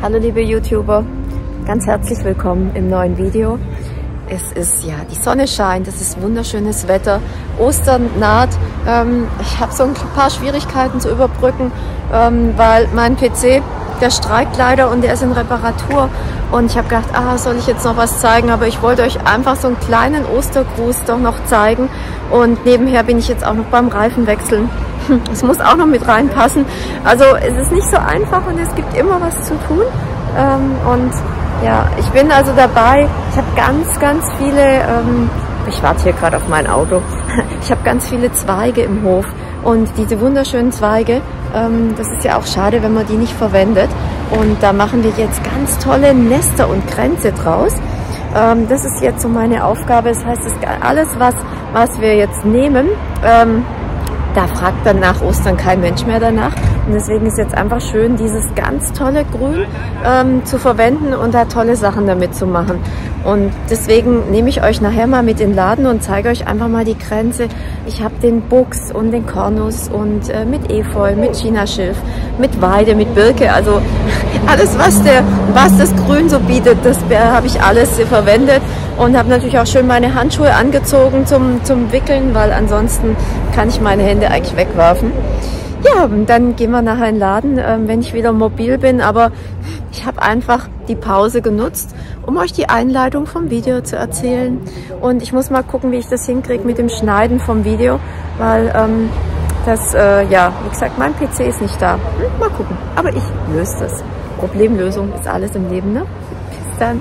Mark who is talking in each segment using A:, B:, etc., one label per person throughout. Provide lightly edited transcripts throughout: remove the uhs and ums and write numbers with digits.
A: Hallo liebe YouTuber, ganz herzlich willkommen im neuen Video. Es ist ja, die Sonne scheint, es ist wunderschönes Wetter, Ostern naht. Ich habe so ein paar Schwierigkeiten zu überbrücken, weil mein PC, der streikt leider und der ist in Reparatur. Und ich habe gedacht, soll ich jetzt noch was zeigen? Aber ich wollte euch einfach so einen kleinen Ostergruß doch noch zeigen. Und nebenher bin ich jetzt auch noch beim Reifenwechseln. Es muss auch noch mit reinpassen. Also es ist nicht so einfach und es gibt immer was zu tun. Und ja, ich bin also dabei. Ich habe ganz viele, ich warte hier gerade auf mein Auto. Ich habe ganz viele Zweige im Hof. Und diese wunderschönen Zweige, das ist ja auch schade, wenn man die nicht verwendet. Und da machen wir jetzt ganz tolle Nester und Kränze draus. Das ist jetzt so meine Aufgabe. Das heißt, alles, was wir jetzt nehmen, da fragt dann nach Ostern kein Mensch mehr danach. Und deswegen ist jetzt einfach schön, dieses ganz tolle Grün zu verwenden und da tolle Sachen damit zu machen. Und deswegen nehme ich euch nachher mal mit in den Laden und zeige euch einfach mal die Kränze. Ich habe den Buchs und den Kornus und mit Efeu, mit Chinaschilf, mit Weide, mit Birke. Also alles, was das Grün so bietet, das habe ich alles verwendet. Und habe natürlich auch schön meine Handschuhe angezogen zum Wickeln, weil ansonsten kann ich meine Hände eigentlich wegwerfen. Ja, und dann gehen wir nachher in den Laden, wenn ich wieder mobil bin. Aber ich habe einfach die Pause genutzt, um euch die Einleitung vom Video zu erzählen. Und ich muss mal gucken, wie ich das hinkriege mit dem Schneiden vom Video, weil ja, wie gesagt, mein PC ist nicht da. Mal gucken. Aber ich löse das. Problemlösung ist alles im Leben, ne? Bis dann.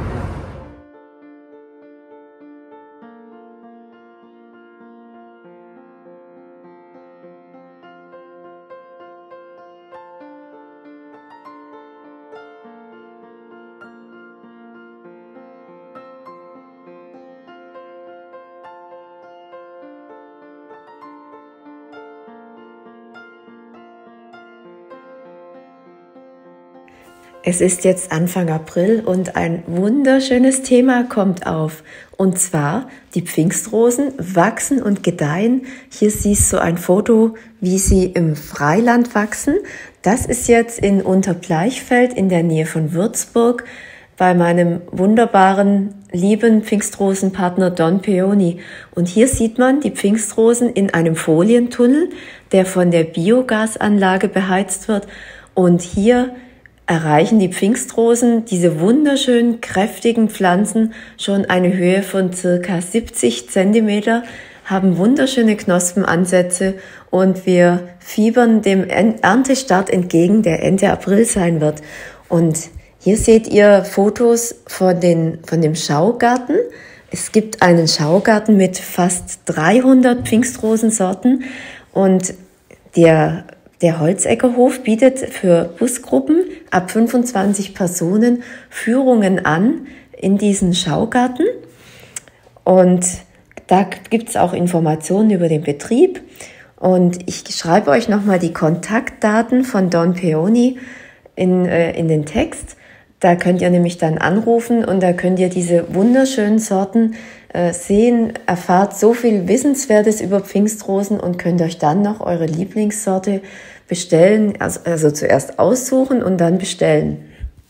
A: Es ist jetzt Anfang April und ein wunderschönes Thema kommt auf. Und zwar, die Pfingstrosen wachsen und gedeihen. Hier siehst du ein Foto, wie sie im Freiland wachsen. Das ist jetzt in Unterbleichfeld in der Nähe von Würzburg bei meinem wunderbaren, lieben Pfingstrosenpartner Don Peony. Und hier sieht man die Pfingstrosen in einem Folientunnel, der von der Biogasanlage beheizt wird. Und hier erreichen die Pfingstrosen, diese wunderschönen, kräftigen Pflanzen, schon eine Höhe von circa 70 Zentimeter, haben wunderschöne Knospenansätze und wir fiebern dem Erntestart entgegen, der Ende April sein wird. Und hier seht ihr Fotos von dem Schaugarten. Es gibt einen Schaugarten mit fast 300 Pfingstrosensorten und der Holzeckerhof bietet für Busgruppen ab 25 Personen Führungen an in diesen Schaugarten. Und da gibt es auch Informationen über den Betrieb. Und ich schreibe euch nochmal die Kontaktdaten von Don Peony in den Text. Da könnt ihr nämlich dann anrufen und da könnt ihr diese wunderschönen Sorten sehen, erfahrt so viel Wissenswertes über Pfingstrosen und könnt euch dann noch eure Lieblingssorte bestellen, also zuerst aussuchen und dann bestellen.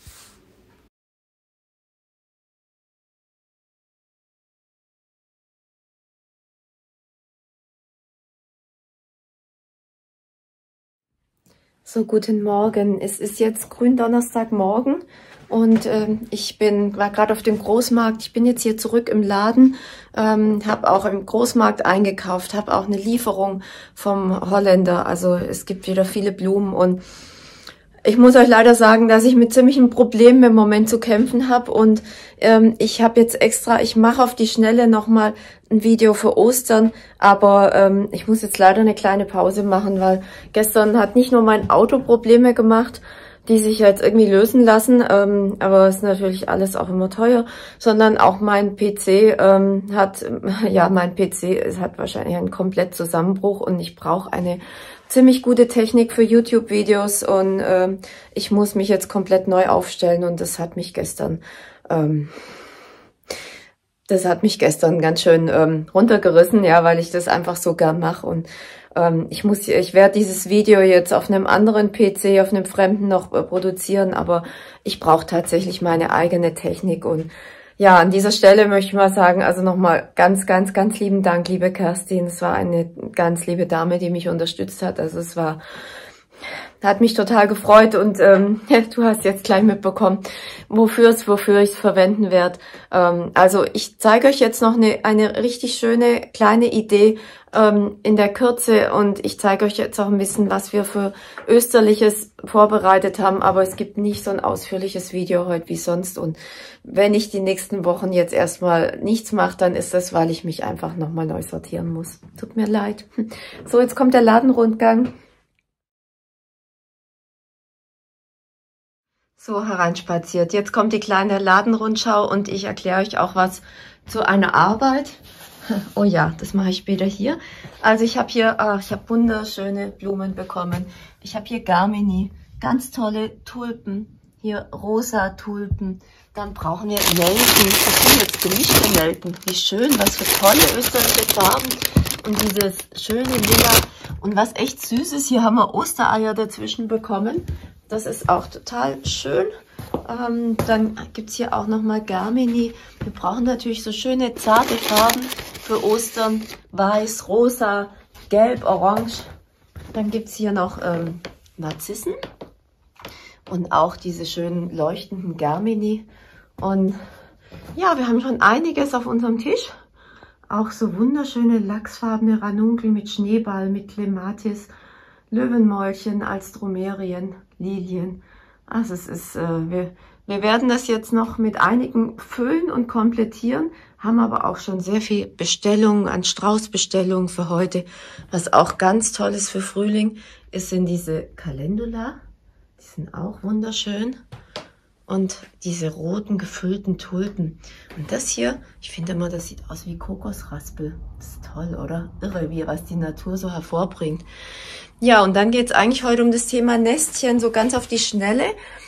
A: So, guten Morgen. Es ist jetzt Gründonnerstagmorgen und ich war gerade auf dem Großmarkt. Ich bin jetzt hier zurück im Laden, habe auch im Großmarkt eingekauft, habe auch eine Lieferung vom Holländer. Also es gibt wieder viele Blumen und ich muss euch leider sagen, dass ich mit ziemlichen Problemen im Moment zu kämpfen habe und ich habe jetzt extra, ich mache auf die Schnelle nochmal ein Video für Ostern, aber ich muss jetzt leider eine kleine Pause machen, weil gestern hat nicht nur mein Auto Probleme gemacht, die sich jetzt irgendwie lösen lassen, aber es ist natürlich alles auch immer teuer, sondern auch mein PC hat wahrscheinlich einen komplett Zusammenbruch und ich brauche eine ziemlich gute Technik für YouTube-Videos und ich muss mich jetzt komplett neu aufstellen und das hat mich gestern ganz schön runtergerissen, ja, weil ich das einfach so gern mache und ich werde dieses Video jetzt auf einem anderen PC, auf einem fremden noch produzieren, aber ich brauche tatsächlich meine eigene Technik. Und ja, an dieser Stelle möchte ich mal sagen, also nochmal ganz, ganz, ganz lieben Dank, liebe Kerstin. Es war eine ganz liebe Dame, die mich unterstützt hat. Also es hat mich total gefreut und du hast jetzt gleich mitbekommen, wofür ich es verwenden werde. Also ich zeige euch jetzt noch eine richtig schöne kleine Idee in der Kürze und ich zeige euch jetzt auch ein bisschen, was wir für Österliches vorbereitet haben, aber es gibt nicht so ein ausführliches Video heute wie sonst und wenn ich die nächsten Wochen jetzt erstmal nichts mache, dann ist das, weil ich mich einfach nochmal neu sortieren muss. Tut mir leid. So, jetzt kommt der Ladenrundgang. So, hereinspaziert. Jetzt kommt die kleine Ladenrundschau und ich erkläre euch auch was zu einer Arbeit. Oh ja, das mache ich später hier. Also ich habe hier, ich habe wunderschöne Blumen bekommen. Ich habe hier Garmini, ganz tolle Tulpen. Hier rosa Tulpen. Dann brauchen wir Nelken. Das sind jetzt gemischte Nelken. Wie schön, was für tolle österreichische Farben. Und dieses schöne Lila. Und was echt süß ist, hier haben wir Ostereier dazwischen bekommen. Das ist auch total schön. Dann gibt es hier auch nochmal Garmini. Wir brauchen natürlich so schöne zarte Farben für Ostern. Weiß, rosa, gelb, orange. Dann gibt es hier noch Narzissen. Und auch diese schönen leuchtenden Garmini. Und ja, wir haben schon einiges auf unserem Tisch. Auch so wunderschöne lachsfarbene Ranunkel mit Schneeball, mit Clematis, Löwenmäulchen als Dromerien, Lilien. Also es ist, wir werden das jetzt noch mit einigen füllen und komplettieren, haben aber auch schon sehr viel Bestellungen an Straußbestellungen für heute. Was auch ganz toll ist für Frühling, sind diese Calendula. Die sind auch wunderschön. Und diese roten gefüllten Tulpen. Und das hier, ich finde immer, das sieht aus wie Kokosraspel. Das ist toll, oder? Irre, wie was die Natur so hervorbringt. Ja, und dann geht es eigentlich heute um das Thema Nestchen, so ganz auf die Schnelle.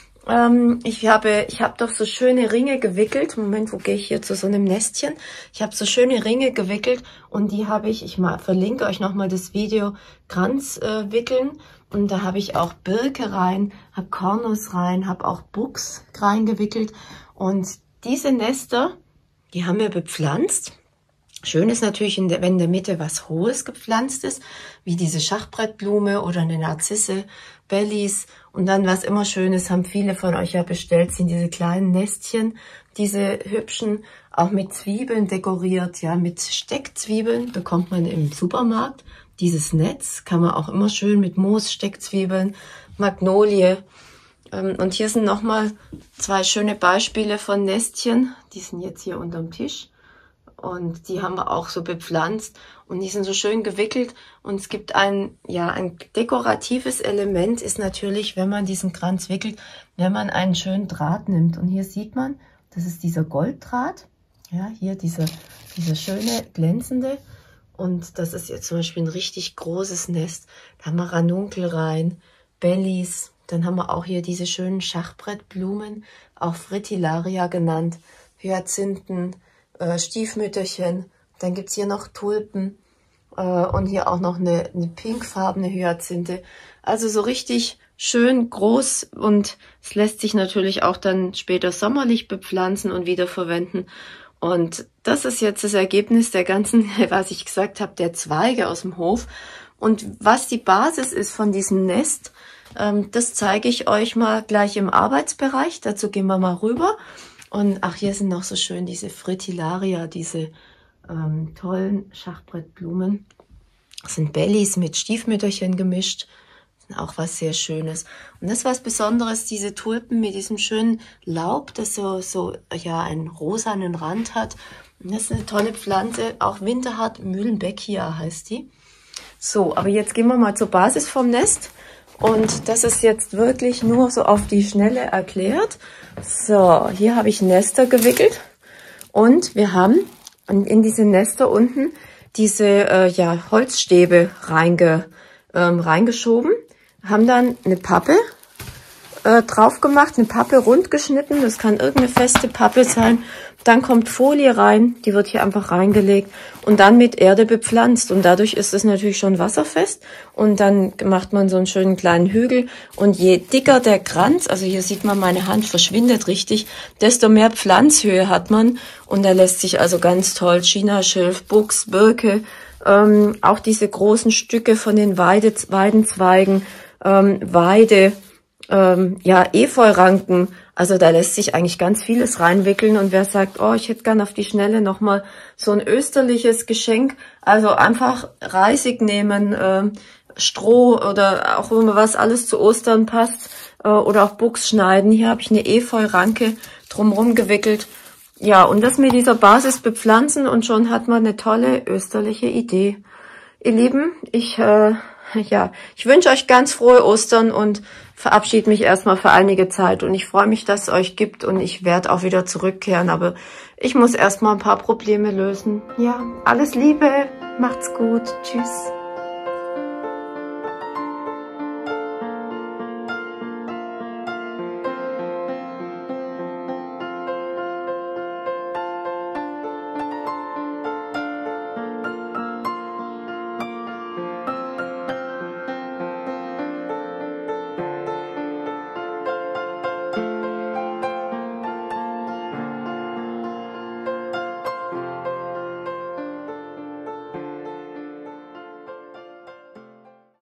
A: Ich habe doch so schöne Ringe gewickelt. Moment, wo gehe ich hier zu so einem Nestchen? Ich habe so schöne Ringe gewickelt und die habe ich verlinke euch nochmal das Video, Kranz wickeln. Und da habe ich auch Birke rein, habe Kornus rein, habe auch Buchs reingewickelt. Und diese Nester, die haben wir bepflanzt. Schön ist natürlich, wenn in der Mitte was Hohes gepflanzt ist, wie diese Schachbrettblume oder eine Narzisse, Bellis. Und dann, was immer schön ist, haben viele von euch ja bestellt, sind diese kleinen Nestchen, diese hübschen, auch mit Zwiebeln dekoriert, ja, mit Steckzwiebeln bekommt man im Supermarkt. Dieses Netz kann man auch immer schön mit Moos, Steckzwiebeln, Magnolie. Und hier sind nochmal zwei schöne Beispiele von Nestchen. Die sind jetzt hier unterm Tisch. Und die haben wir auch so bepflanzt. Und die sind so schön gewickelt. Und es gibt ein dekoratives Element, ist natürlich, wenn man diesen Kranz wickelt, wenn man einen schönen Draht nimmt. Und hier sieht man, das ist dieser Golddraht. Ja, hier dieser schöne, glänzende. Und das ist jetzt zum Beispiel ein richtig großes Nest. Da haben wir Ranunkel rein, Bellis. Dann haben wir auch hier diese schönen Schachbrettblumen, auch Fritillaria genannt, Hyazinthen, Stiefmütterchen. Dann gibt's hier noch Tulpen und hier auch noch eine pinkfarbene Hyazinthe. Also so richtig schön groß und es lässt sich natürlich auch dann später sommerlich bepflanzen und wiederverwenden. Und das ist jetzt das Ergebnis der ganzen, was ich gesagt habe, der Zweige aus dem Hof. Und was die Basis ist von diesem Nest, das zeige ich euch mal gleich im Arbeitsbereich. Dazu gehen wir mal rüber. Und ach, hier sind noch so schön diese Fritillaria, diese tollen Schachbrettblumen. Das sind Bellis mit Stiefmütterchen gemischt. Auch was sehr Schönes. Und das was Besonderes, diese Tulpen mit diesem schönen Laub, das so einen rosanen Rand hat. Und das ist eine tolle Pflanze, auch winterhart, Mühlenbeckia heißt die. So, aber jetzt gehen wir mal zur Basis vom Nest. Und das ist jetzt wirklich nur so auf die Schnelle erklärt. So, hier habe ich Nester gewickelt. Und wir haben in diese Nester unten diese Holzstäbe reingeschoben. Haben dann eine Pappe drauf gemacht, eine Pappe rund geschnitten. Das kann irgendeine feste Pappe sein. Dann kommt Folie rein, die wird hier einfach reingelegt und dann mit Erde bepflanzt. Und dadurch ist es natürlich schon wasserfest. Und dann macht man so einen schönen kleinen Hügel. Und je dicker der Kranz, also hier sieht man, meine Hand verschwindet richtig, desto mehr Pflanzhöhe hat man. Und da lässt sich also ganz toll Chinaschilf, Buchs, Birke, auch diese großen Stücke von den Weidenzweigen, Weide, ja, Efeuranken, also da lässt sich eigentlich ganz vieles reinwickeln. Und wer sagt, oh, ich hätte gern auf die Schnelle nochmal so ein österliches Geschenk, also einfach Reisig nehmen, Stroh oder auch immer was alles zu Ostern passt, oder auch Buchs schneiden. Hier habe ich eine Efeuranke drumherum gewickelt. Ja, und das mit dieser Basis bepflanzen und schon hat man eine tolle österliche Idee. Ihr Lieben, ich wünsche euch ganz frohe Ostern und verabschiede mich erstmal für einige Zeit. Und ich freue mich, dass es euch gibt und ich werde auch wieder zurückkehren. Aber ich muss erstmal ein paar Probleme lösen. Ja, alles Liebe, macht's gut, tschüss.